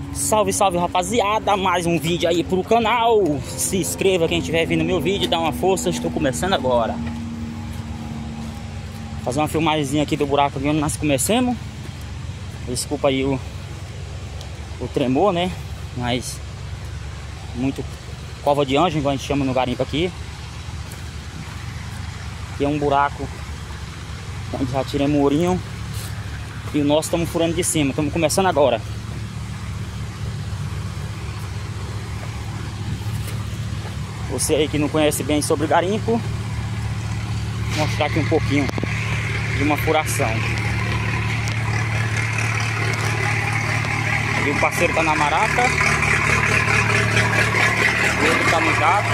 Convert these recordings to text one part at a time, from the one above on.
Salve, salve, rapaziada, mais um vídeo aí pro canal. Se inscreva quem estiver vendo meu vídeo, dá uma força, estou começando agora. Fazer uma filmagemzinha aqui do buraco aqui onde nós começamos. Desculpa aí o tremor, né? Mas muito cova de anjo, igual a gente chama no garimpo aqui. Aqui é um buraco onde já tirei murinho. E o nosso estamos furando de cima, estamos começando agora. Você aí que não conhece bem sobre garimpo, vou mostrar aqui um pouquinho de uma furação. Ali o parceiro tá na marata, o outro tá no jato,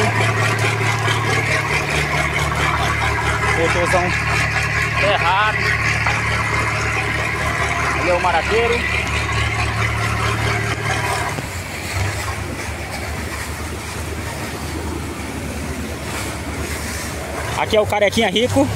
motorzão errado. Ali é o maraqueiro. Aqui é o carequinha rico.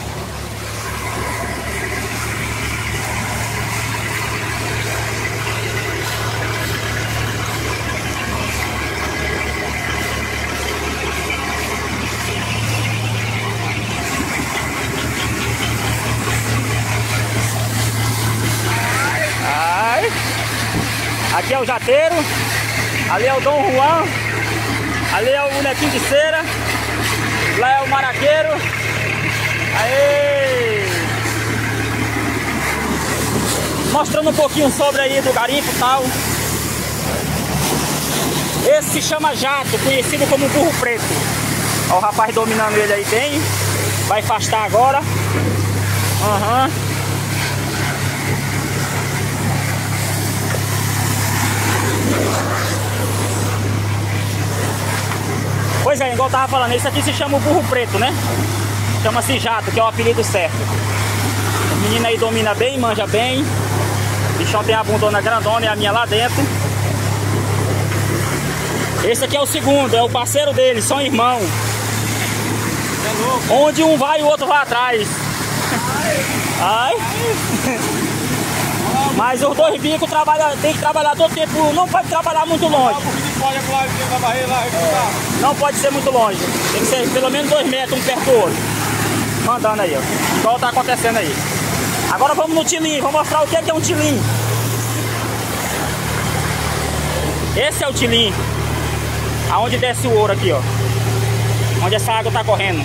Ai. Aqui é o jateiro. Ali é o Dom Juan. Ali é o bonequinho de cera. Lá é o maraqueiro. Aê! Mostrando um pouquinho sobre aí do garimpo e tal. Esse se chama jato, conhecido como burro preto. Ó, o rapaz dominando ele aí bem. Vai afastar agora. Pois é, igual eu tava falando, esse aqui se chama o burro preto, né? Chama-se jato, que é o apelido certo. O menino aí domina bem, manja bem. O bichão tem a bundona grandona e a minha lá dentro. Esse aqui é o segundo, é o parceiro dele, são irmãos. É louco. Onde um vai e o outro vai atrás. Ai. Mas os dois bicos tem que trabalhar todo tempo, não pode trabalhar muito longe. Não pode ser muito longe. Tem que ser pelo menos 2 metros um perto do outro. Mandando aí, ó. Igual tá acontecendo aí. Agora vamos no tilim. Vou mostrar o que é um tilim. Esse é o tilim. Aonde desce o ouro aqui, ó. Onde essa água tá correndo.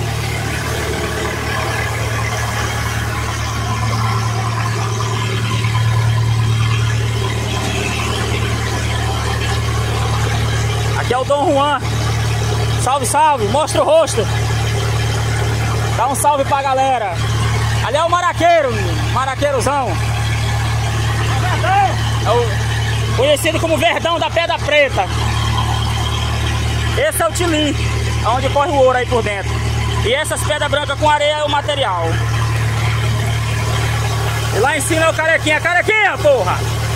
Aqui é o Dom Juan. Salve, salve. Mostra o rosto. Dá um salve pra galera. Ali é o maraqueiro. Maraqueirozão. É o conhecido como Verdão da Pedra Preta. Esse é o tilim, onde corre o ouro aí por dentro. E essas pedras brancas com areia é o material. E lá em cima é o carequinha. Carequinha, porra!